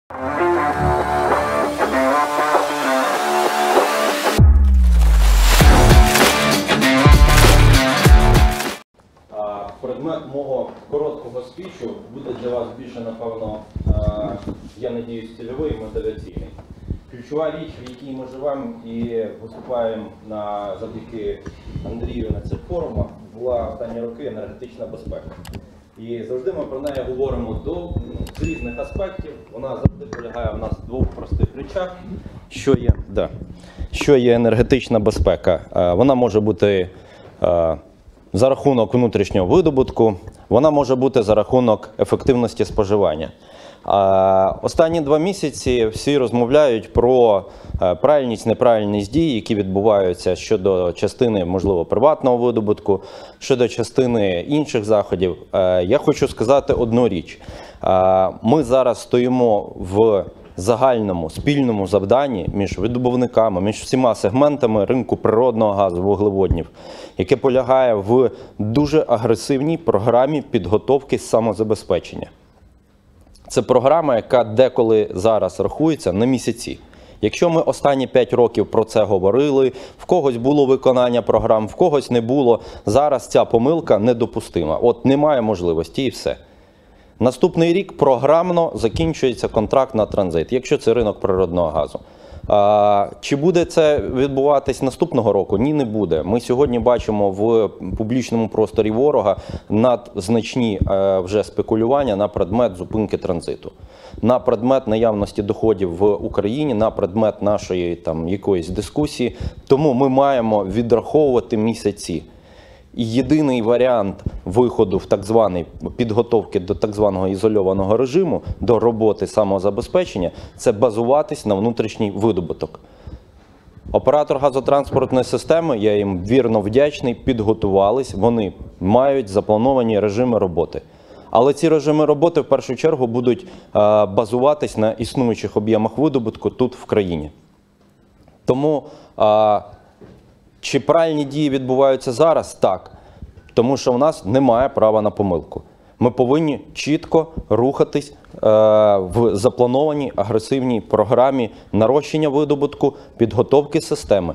Предмет мого короткого спічу буде для вас більше, напевно, я надіюсь, цільовий і мотиваційний. Ключова річ, в якій ми живемо і виступаємо завдяки Андрію на цих форумах, була останні роки енергетична безпека. І завжди ми про неї говоримо з різних аспектів. Вона завжди полягає в нас в двох простих речах. Що є енергетична безпека? Вона може бути за рахунок внутрішнього видобутку, вона може бути за рахунок ефективності споживання. Останні 2 місяці всі розмовляють про правильність, неправильність дій, які відбуваються щодо частини, можливо, приватного видобутку, щодо частини інших заходів. Я хочу сказати одну річ. Ми зараз стоїмо в загальному, спільному завданні між видобувниками, між всіма сегментами ринку природного газу, вуглеводнів, яке полягає в дуже агресивній програмі підготовки самозабезпечення. Це програма, яка деколи зараз рахується на місяці. Якщо ми останні 5 років про це говорили, в когось було виконання програм, в когось не було, зараз ця помилка недопустима. От немає можливості і все. Наступний рік програмно закінчується контракт на транзит, якщо це ринок природного газу. Чи буде це відбуватись наступного року? Ні, не буде. Ми сьогодні бачимо в публічному просторі ворога надзначні вже спекулювання на предмет зупинки транзиту, на предмет наявності доходів в Україні, на предмет нашої якоїсь дискусії. Тому ми маємо відраховувати місяці. І єдиний варіант виходу в так званий підготовки до так званого ізольованого режиму, до роботи самозабезпечення, це базуватись на внутрішній видобуток. Оператор газотранспортної системи, я їм вірно вдячний, підготувались, вони мають заплановані режими роботи. Але ці режими роботи в першу чергу будуть базуватись на існуючих об'ємах видобутку тут в країні. Тому чи правильні дії відбуваються зараз? Так. Тому що в нас немає права на помилку. Ми повинні чітко рухатись в запланованій агресивній програмі нарощення видобутку, підготовки системи.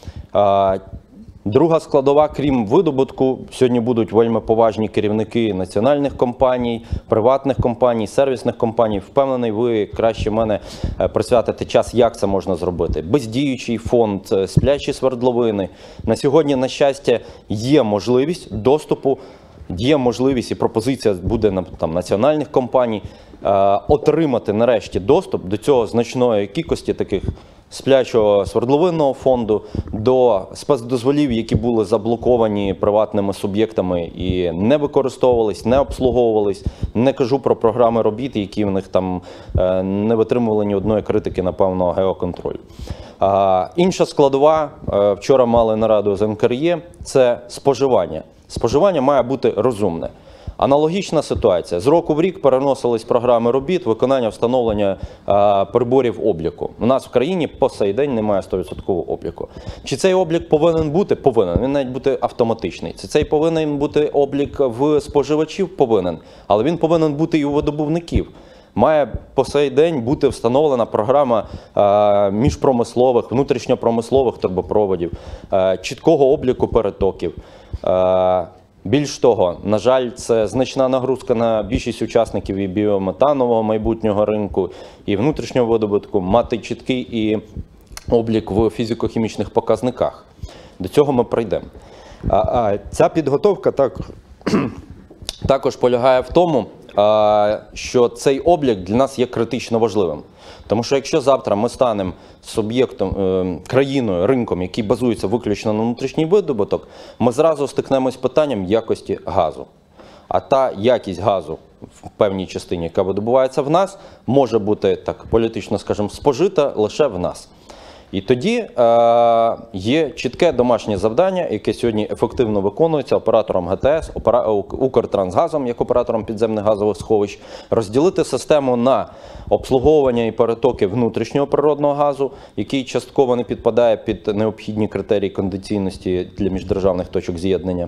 Друга складова, крім видобутку, сьогодні будуть вельми поважні керівники національних компаній, приватних компаній, сервісних компаній. Впевнений, ви краще мене присвятите час, як це можна зробити. Бездіючий фонд, сплячі свердловини. На сьогодні, на щастя, є можливість доступу, є можливість і пропозиція буде національних компаній отримати нарешті доступ до цього значної кількості таких сплячого свердловинного фонду, до спецдозволів, які були заблоковані приватними суб'єктами і не використовувались, не обслуговувались. Не кажу про програми робіт, які в них там не витримували ні одної критики, напевно, геоконтролю. Інша складова, вчора мали нараду з НКРЕ, це споживання. Споживання має бути розумне. Аналогічна ситуація. З року в рік переносились програми робіт, виконання, встановлення приборів обліку. У нас в країні по сей день немає 100% обліку. Чи цей облік повинен бути? Повинен. Він навіть бути автоматичний. Чи цей повинен бути облік в споживачів? Повинен. Але він повинен бути і у видобувників. Має по сей день бути встановлена програма міжпромислових, внутрішньопромислових трубопроводів, чіткого обліку перетоків. Більш того, на жаль, це значна нагрузка на більшість учасників і біометанового майбутнього ринку, і внутрішнього видобутку, мати чіткий і облік в фізико-хімічних показниках. До цього ми прийдемо. Ця підготовка також полягає в тому, що цей облік для нас є критично важливим. Тому що якщо завтра ми станемо суб'єктом, країною, ринком, який базується виключно на внутрішній видобуток, ми зразу стикнемось з питанням якості газу. А та якість газу в певній частині, яка видобувається в нас, може бути, так політично скажімо, спожита лише в нас. І тоді є чітке домашнє завдання, яке сьогодні ефективно виконується оператором ГТС, Укртрансгазом, як оператором підземних газових сховищ, розділити систему на обслуговування і перетоки внутрішнього природного газу, який частково не підпадає під необхідні критерії кондиційності для міждержавних точок з'єднання,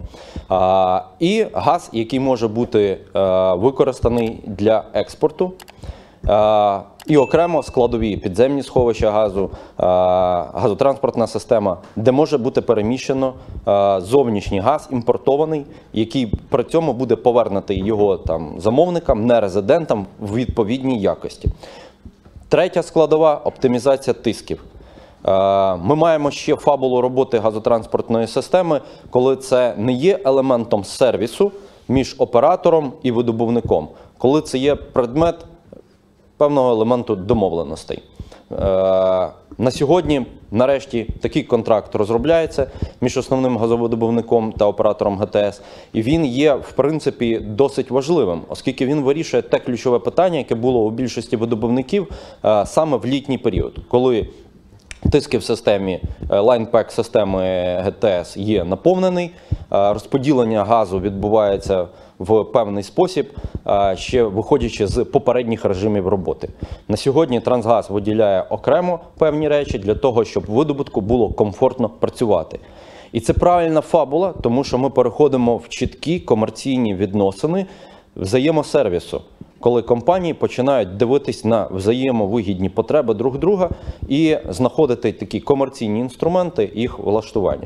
і газ, який може бути використаний для експорту, І окремо складові підземні сховища газу, газотранспортна система, де може бути переміщено зовнішній газ, імпортований, який при цьому буде повернутий його там замовникам, не резидентам в відповідній якості. Третя складова – оптимізація тисків. Ми маємо ще фабулу роботи газотранспортної системи, коли це не є елементом сервісу між оператором і видобувником, коли це є предмет певного елементу домовленостей. На сьогодні, нарешті, такий контракт розробляється між основним газовидобувником та оператором ГТС. І він є, в принципі, досить важливим, оскільки він вирішує те ключове питання, яке було у більшості видобувників саме в літній період, коли тиски в системі, лайн-пек системи ГТС є наповнений, розподілення газу відбувається в певний спосіб, ще виходячи з попередніх режимів роботи. На сьогодні Трансгаз виділяє окремо певні речі для того, щоб видобутку було комфортно працювати. І це правильна фабула, тому що ми переходимо в чіткі комерційні відносини взаємосервісу, коли компанії починають дивитись на взаємовигідні потреби друг друга і знаходити такі комерційні інструменти їх влаштування.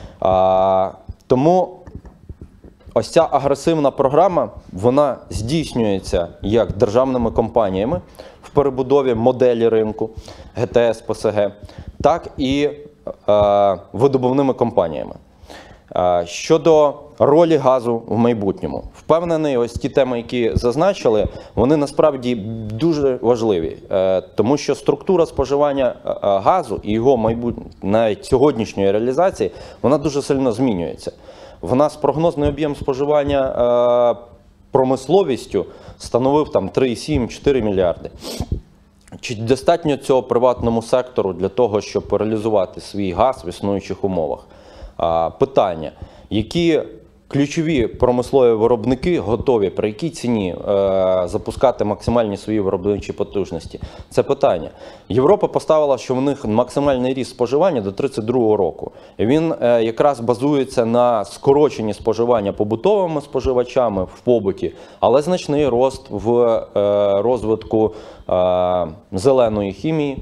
Тому ось ця агресивна програма, вона здійснюється як державними компаніями в перебудові моделі ринку ГТС, ПСГ, так і видобувними компаніями. Щодо ролі газу в майбутньому. Впевнений, ось ті теми, які зазначили, вони насправді дуже важливі. Тому що структура споживання газу і його навіть сьогоднішньої реалізації, вона дуже сильно змінюється. В нас прогнозний об'єм споживання промисловістю становив там 3,7-4 мільярди. Чи достатньо цього приватному сектору для того, щоб реалізувати свій газ в існуючих умовах? Питання, які ключові промислові виробники готові, при якій ціні запускати максимальні свої виробничі потужності? Це питання. Європа поставила, що в них максимальний ріст споживання до 2032 року. І він якраз базується на скороченні споживання побутовими споживачами в побуті, але значний рост в розвитку зеленої хімії,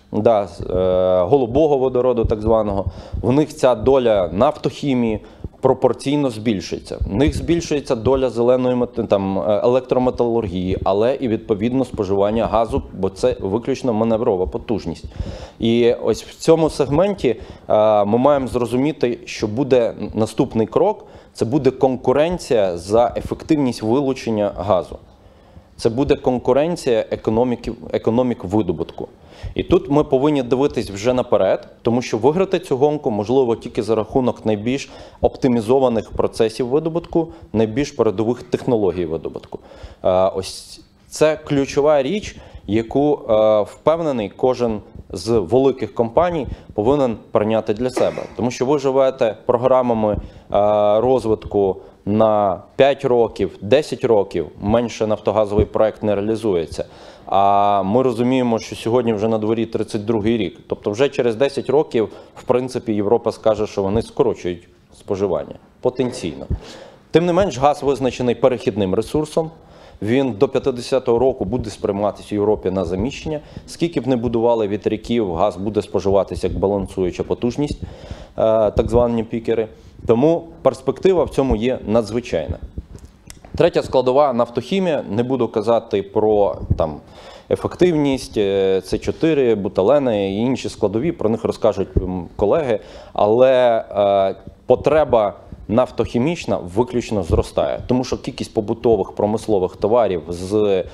голубого водороду так званого. В них ця доля нафтохімії пропорційно збільшується. В них збільшується доля зеленої електрометалургії, але і відповідно споживання газу, бо це виключно маневрова потужність. І ось в цьому сегменті ми маємо зрозуміти, що буде наступний крок – це буде конкуренція за ефективність вилучення газу. Це буде конкуренція економік видобутку. І тут ми повинні дивитись вже наперед, тому що виграти цю гонку можливо тільки за рахунок найбільш оптимізованих процесів видобутку, найбільш передових технологій видобутку. Ось це ключова річ, яку, впевнений, кожен з великих компаній повинен прийняти для себе. Тому що ви живете програмами розвитку на 5 років, 10 років, менше нафтогазовий проект не реалізується. А ми розуміємо, що сьогодні вже на дворі 32-й рік. Тобто вже через 10 років, в принципі, Європа скаже, що вони скорочують споживання. Потенційно. Тим не менш, газ визначений перехідним ресурсом. Він до 50-го року буде сприйматися в Європі на заміщення. Скільки б не будували вітряків, газ буде споживатися як балансуюча потужність, так звані пікери. Тому перспектива в цьому є надзвичайна. Третя складова – нафтохімія. Не буду казати про ефективність, С4, буталени і інші складові, про них розкажуть колеги. Але потреба нафтохімічна виключно зростає, тому що кількість побутових промислових товарів з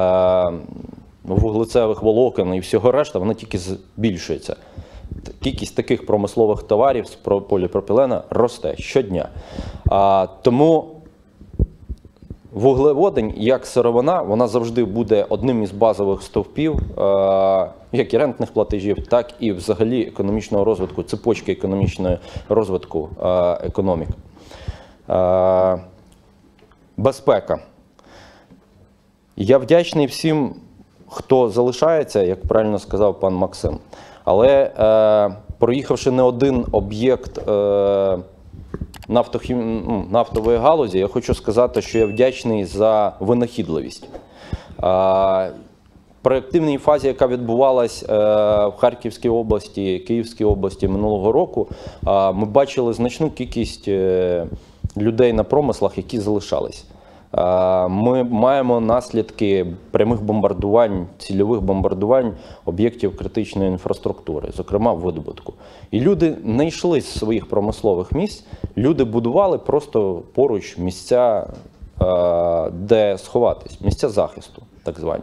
вуглецевих волокон і всього решта, вона тільки збільшується. Кількість таких промислових товарів з поліпропілена росте щодня. Тому вуглеводень, як сировина, вона завжди буде одним із базових стовпів, як і рентних платежів, так і взагалі економічного розвитку, цепочки економічного розвитку економік. Безпека. Я вдячний всім, хто залишається, як правильно сказав пан Максим. Але проїхавши не один об'єкт нафтової галузі, я хочу сказати, що я вдячний за винахідливість. проєктивній фазі, яка відбувалась в Харківській області, Київській області минулого року, ми бачили значну кількість людей на промислах, які залишались. Ми маємо наслідки прямих бомбардувань, цільових бомбардувань об'єктів критичної інфраструктури, зокрема в видобутку. І люди не йшли з своїх промислових місць, люди будували просто поруч місця, де сховатись, місця захисту, так звані.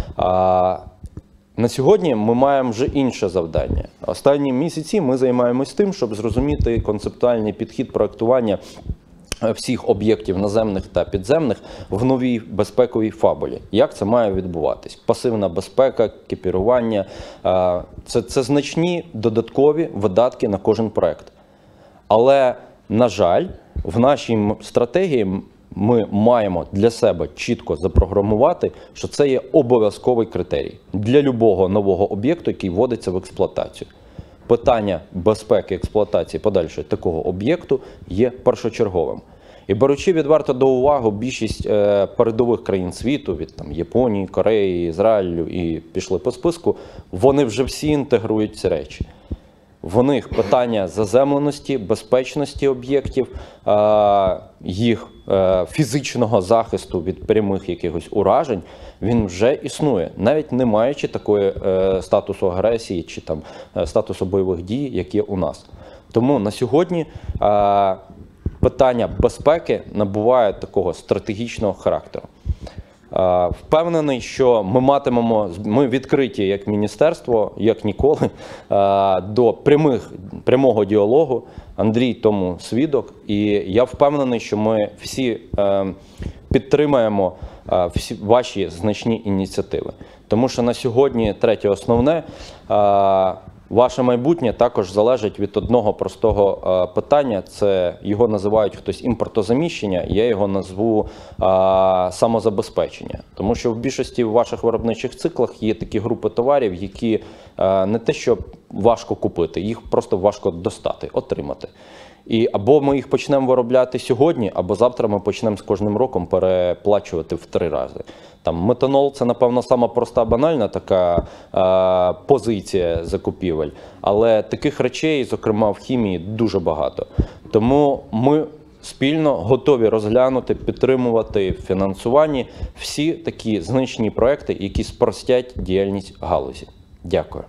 На сьогодні ми маємо вже інше завдання. Останні місяці ми займаємось тим, щоб зрозуміти концептуальний підхід проєктування всіх об'єктів наземних та підземних в новій безпековій фабулі. Як це має відбуватись? Пасивна безпека, екіпірування – це значні додаткові видатки на кожен проєкт. Але, на жаль, в нашій стратегії ми маємо для себе чітко запрограмувати, що це є обов'язковий критерій для любого нового об'єкту, який вводиться в експлуатацію. Питання безпеки експлуатації подальшої такого об'єкту є першочерговим. І беручи відверто до уваги більшість передових країн світу, від Японії, Кореї, Ізраїлю і пішли по списку, вони вже всі інтегрують ці речі. В них питання заземленості, безпечності об'єктів, їх фізичного захисту від прямих якихось уражень, він вже існує, навіть не маючи такої статусу агресії чи статусу бойових дій, як є у нас. Тому на сьогодні питання безпеки набуває такого стратегічного характеру. Впевнений, що ми відкриті як міністерство, як ніколи, до прямого діалогу. Андрій тому свідок. І я впевнений, що ми всі підтримаємо всі ваші значні ініціативи. Тому що на сьогодні, третє основне, ваше майбутнє також залежить від одного простого питання. Це його називають хтось імпортозаміщення, я його назву самозабезпечення. Тому що в більшості ваших виробничих циклах є такі групи товарів, які не те, що важко купити, їх просто важко достати, отримати. І або ми їх почнемо виробляти сьогодні, або завтра ми почнемо з кожним роком переплачувати в 3 рази. Метанол – це, напевно, сама проста, банальна така позиція закупівель, але таких речей, зокрема в хімії, дуже багато. Тому ми спільно готові розглянути, підтримувати в фінансуванні всі такі значні проекти, які спростять діяльність галузі. Дякую.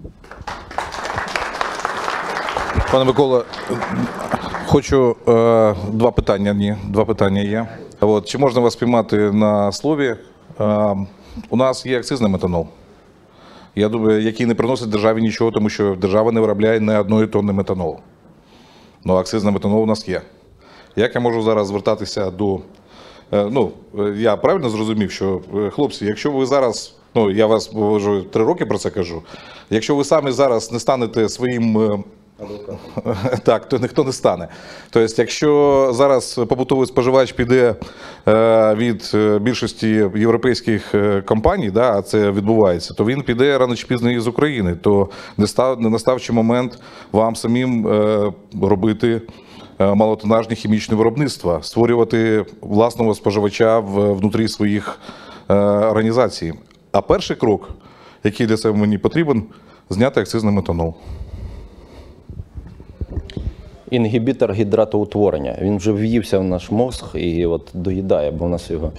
Пане Микола, хочу два питання є. Чи можна вас піймати на слові? У нас є акцизний метанол, я думаю, який не приносить державі нічого, тому що держава не виробляє ні 1 тонни метанолу. Але акцизний метанол у нас є. Як я можу зараз звертатися до... я правильно зрозумів, що, хлопці, якщо ви зараз, я вас вже 3 роки про це кажу, якщо ви самі зараз не станете своїм... Так, то ніхто не стане. Тобто, якщо зараз побутовий споживач піде від більшості європейських компаній, а це відбувається, то він піде рано чи пізно із України. То не настав чи момент вам самим робити малотонажні хімічні виробництва, створювати власного споживача внутрі своїх організацій. А перший крок, який для цього мені потрібен, зняти акцизний метанол. Інгібітор гідратоутворення. Він вже в'ївся в наш мозг і доїдає, бо в нас його.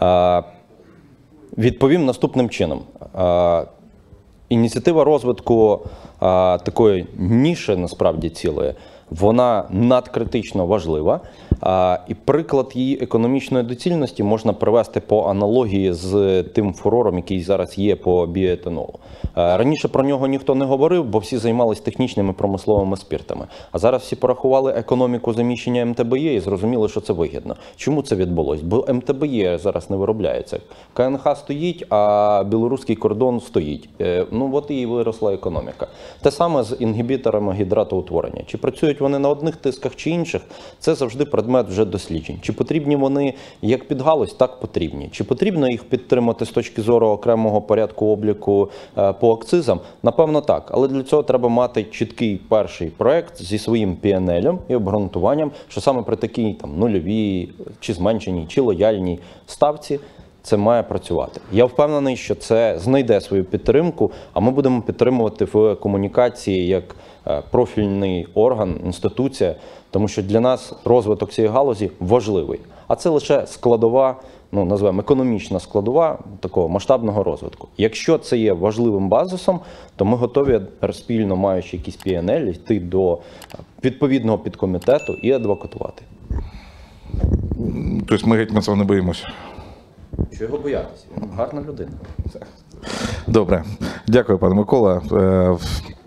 Відповім наступним чином. Ініціатива розвитку такої ніші, насправді, цілої, вона надкритично важлива. І приклад її економічної доцільності можна привести по аналогії з тим фурором, який зараз є по біоетанолу. Раніше про нього ніхто не говорив, бо всі займалися технічними промисловими спиртами. А зараз всі порахували економіку заміщення МТБЕ і зрозуміли, що це вигідно. Чому це відбулось? Бо МТБЕ зараз не виробляється. КНХ стоїть, а білоруський кордон стоїть. От і виросла економіка. Те саме з інгібіторами гідратоутворення. Чи працюють вони на одних тисках чи інших, це завжди предмет вже досліджень. Чи потрібні вони як підгалузь? Так, потрібні. Чи потрібно їх підтримати з точки зору окремого порядку обліку по акцизам? Напевно, так. Але для цього треба мати чіткий перший проект зі своїм P&L і обґрунтуванням, що саме при такій нульовій, чи зменшеній, чи лояльній ставці це має працювати. Я впевнений, що це знайде свою підтримку, а ми будемо підтримувати в комунікації як профільний орган, інституція, тому що для нас розвиток цієї галузі важливий. А це лише складова, ну, називаємо економічна складова такого масштабного розвитку. Якщо це є важливим базисом, то ми готові, спільно маючи якісь P&L, йти до відповідного підкомітету і адвокатувати. Тобто ми Гетьманцева не боїмося. Що його боятися? Гарна людина. Добре. Дякую, пане Микола.